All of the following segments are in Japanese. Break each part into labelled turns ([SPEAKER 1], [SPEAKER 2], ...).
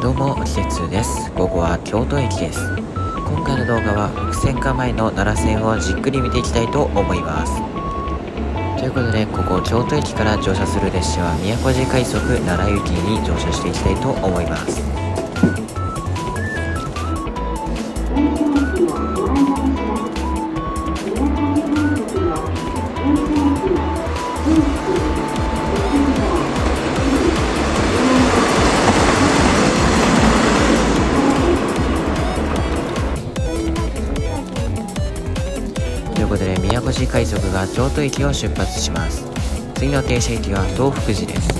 [SPEAKER 1] どうも、季節です。午後は京都駅です。今回の動画は伏線化前の奈良線をじっくり見ていきたいと思います。ということで、ここ京都駅から乗車する列車は宮古寺快速奈良行きに乗車していきたいと思います。ということで、宮古寺快速が京都駅を出発します。次の停車駅は東福寺です。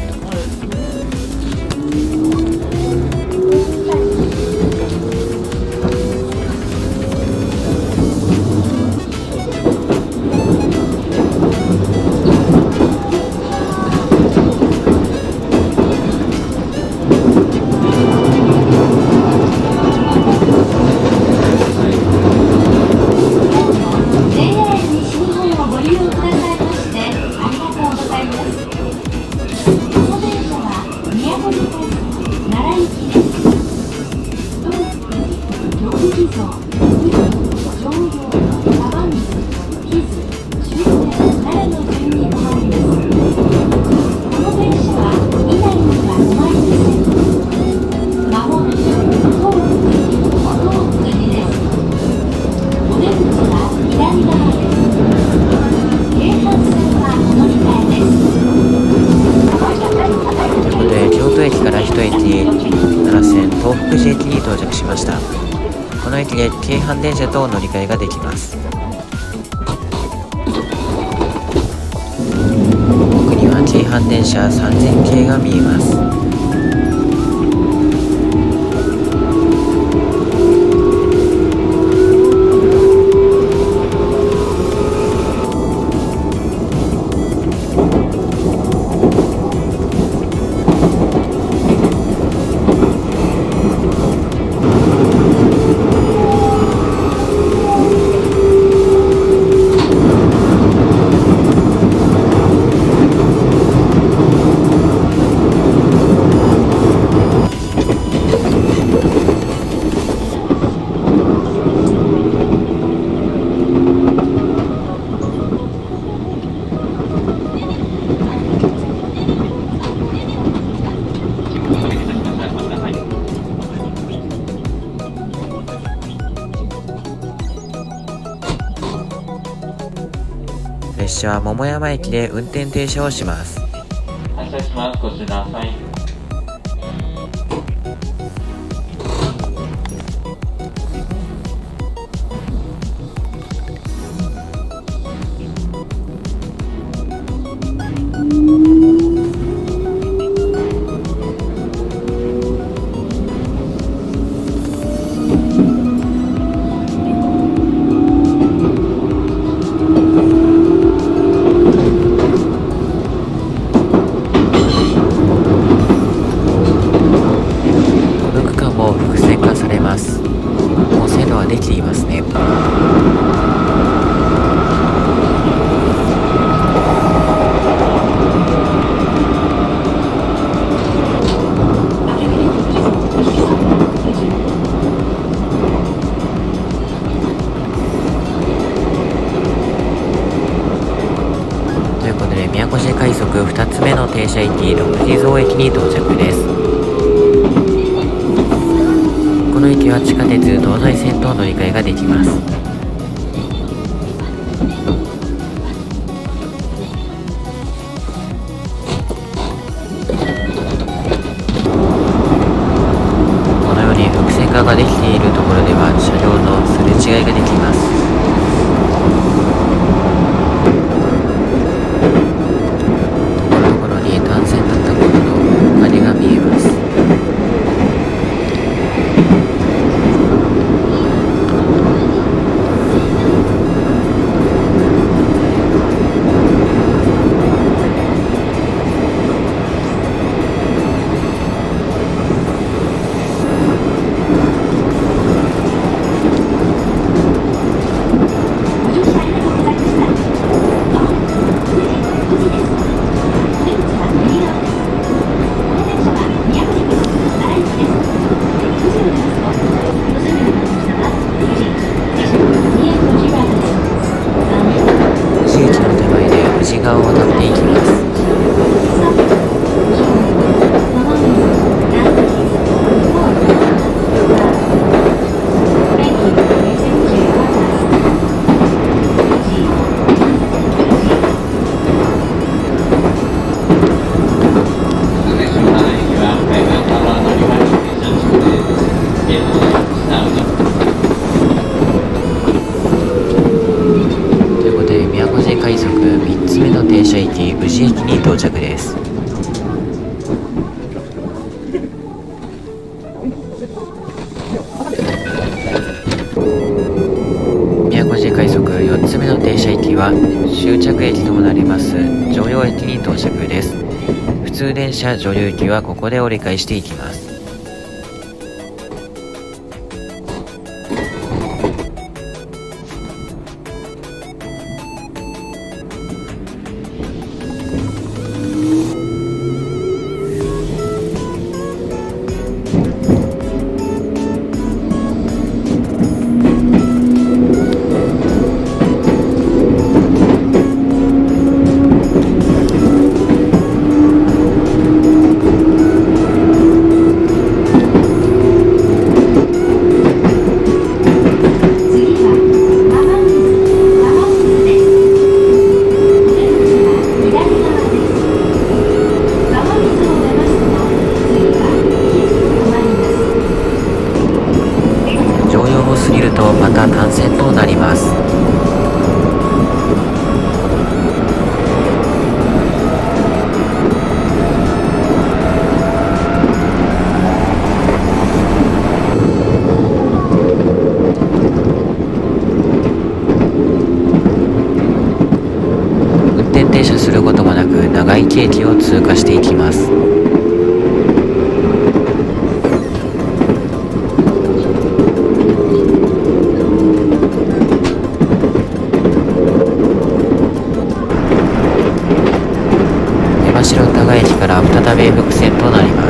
[SPEAKER 1] 駅から一駅、奈良線東福寺駅に到着しました。この駅で京阪電車と乗り換えができます。奥には京阪電車3000系が見えます。列車は桃山駅で運転停車をします。
[SPEAKER 2] 発車します。ご注意ください。
[SPEAKER 1] もう線路はできていますね。ということで、宮古寺快速2つ目の停車駅、六地蔵駅に到着です。この駅は地下鉄東西線と乗り換えができます。このように伏線化ができているところでは車両のすれ違いができます。ところどころに単線だったことの明かりが見えます。 は終着駅ともなります常陽駅に到着です。普通電車常陽駅はここで折り返していきます。また単線となります。運転停車することもなく長井駅を通過していきます。白田ヶ駅から再び伏線となります。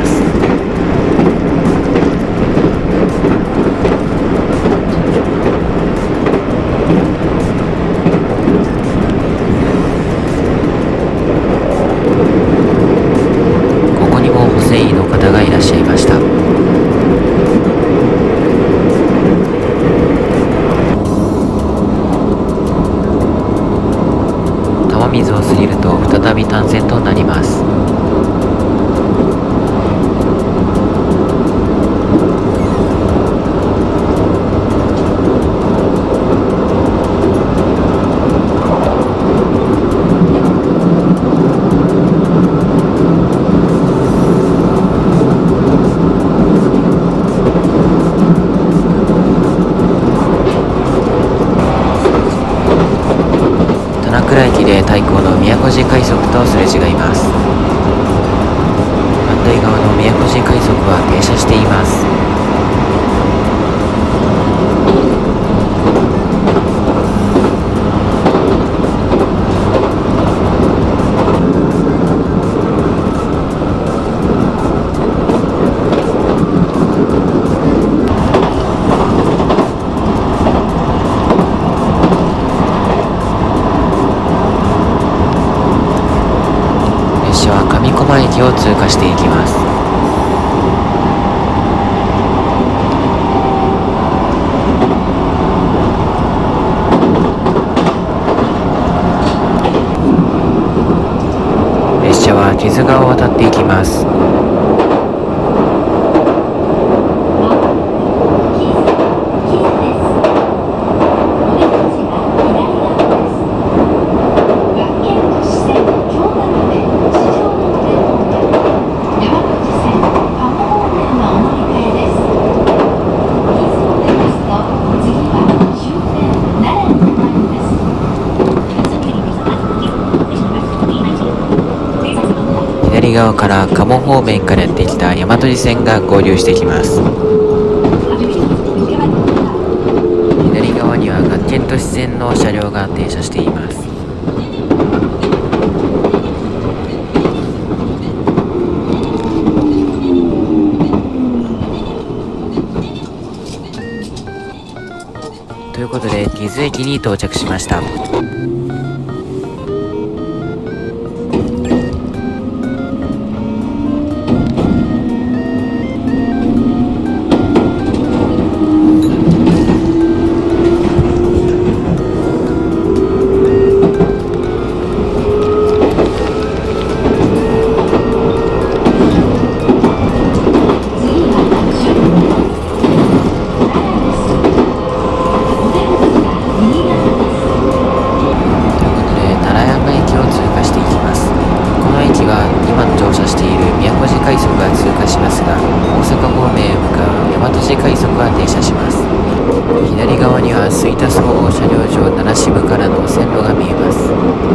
[SPEAKER 1] ここにも補正員の方がいらっしゃいました。玉水を過ぎると再び単線となります。棚倉駅で対向の宮古路快速とすれ違います。反対側の宮古路快速は停車しています。上駒駅を通過していきます。列車は木津川を渡っていきます。左側から鴨方面からやってきた大和路線が合流してきます。左側には学研都市線の車両が停車しています。ということで木津駅に到着しました。快速が通過しますが、大阪方面へ向かう大和路字快速は停車します。左側には吹田総合車両場奈良支部からの線路が見えます。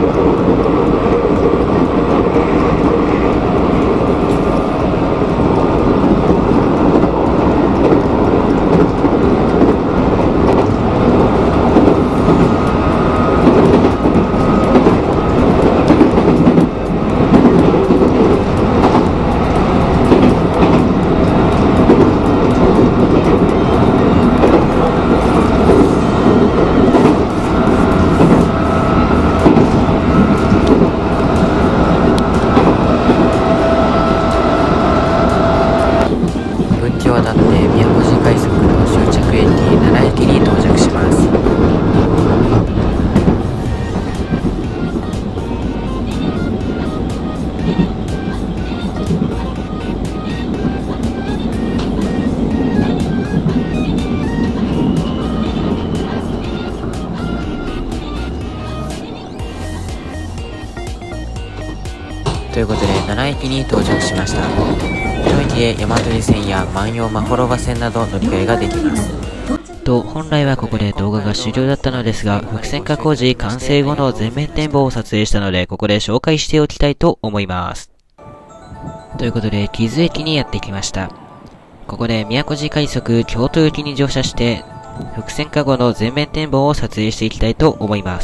[SPEAKER 1] ということで、奈良駅に到着しました。この駅で大和路線や万葉まほろば線など乗り換えができます。本来はここで動画が終了だったのですが、複線化工事完成後の全面展望を撮影したので、ここで紹介しておきたいと思います。ということで、木津駅にやってきました。ここで宮古寺快速京都行きに乗車して、複線化後の全面展望を撮影していきたいと思います。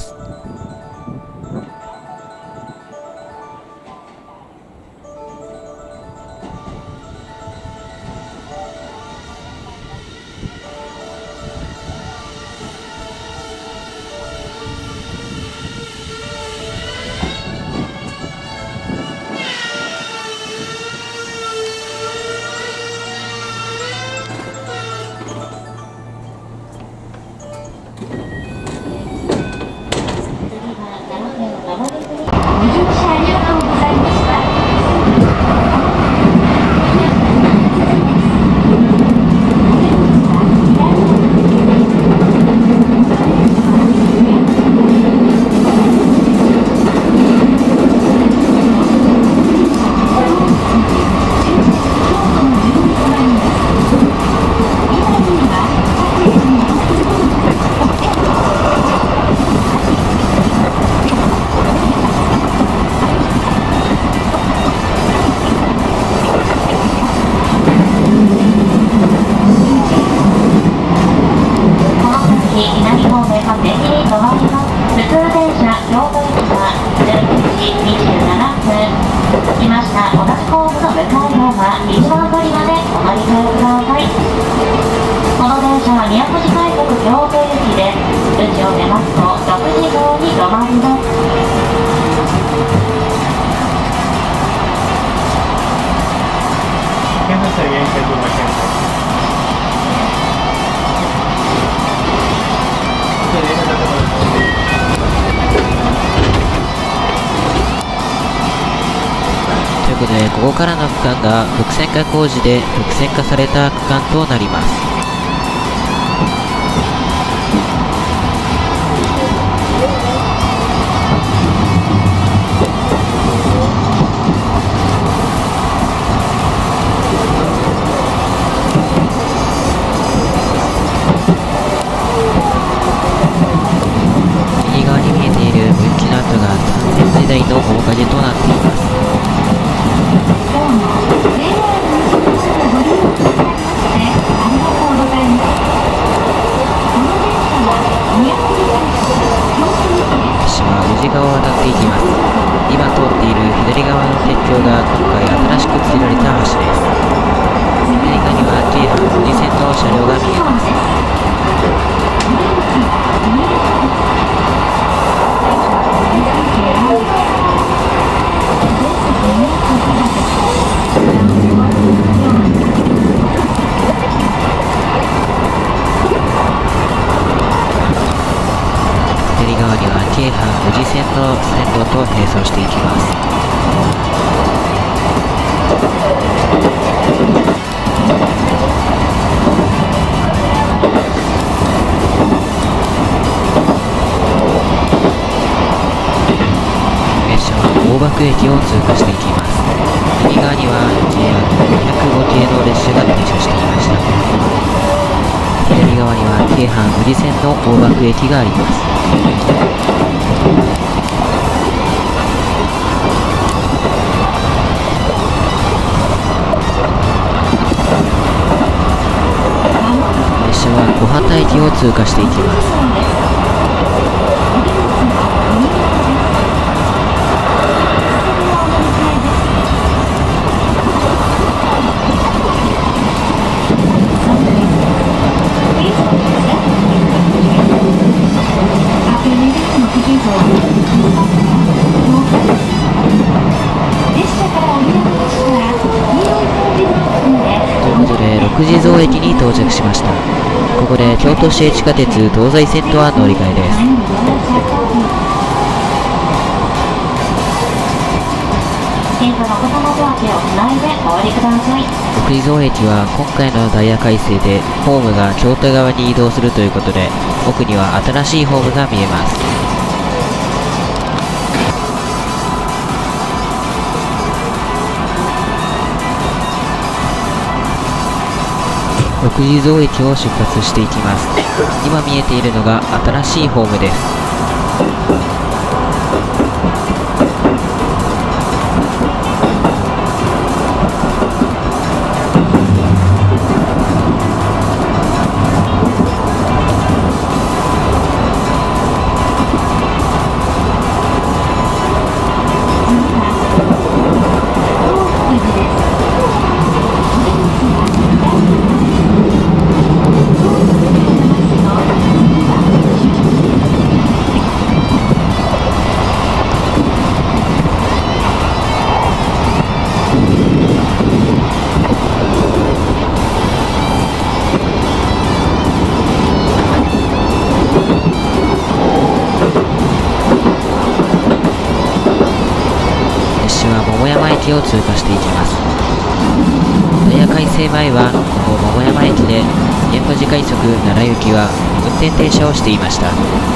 [SPEAKER 1] ということで、ここからの区間が複線化工事で複線化された区間となります。右側に見えている分岐の跡が単線時代の面影となっています。宇治川を渡っていきます。今通っている左側の鉄橋が今回新しくつけられた橋です。左側には京阪宇治線の車両が見えます。左側には京阪宇治線の線路と並走していきます。列車は大場駅を通過していきます。右側には JR205 系の列車が停車していました。 京阪宇治線の大涌駅があります。列車は小畑駅を通過していきます。六地蔵駅に到着しました。ここで京都市営地下鉄東西線とは乗り換えです。六地蔵駅は今回のダイヤ改正でホームが京都側に移動するということで、奥には新しいホームが見えます。六地蔵駅を出発していきます。今見えているのが新しいホームです。桃山駅を通過していきます。ダイヤ改正前はここ桃山駅で現場時快速奈良行きは運転停車をしていました。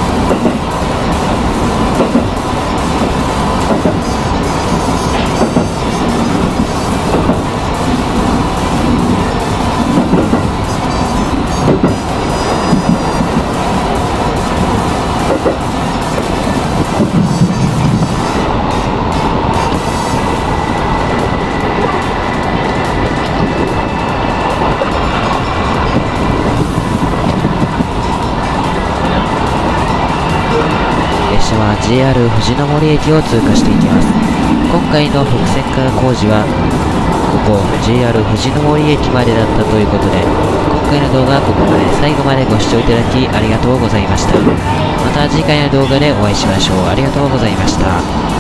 [SPEAKER 1] 列車は JR 藤の森駅を通過していきます。今回の複線化工事はここ JR 藤の森駅までだったということで、今回の動画はここまで。最後までご視聴いただきありがとうございました。また次回の動画でお会いしましょう。ありがとうございました。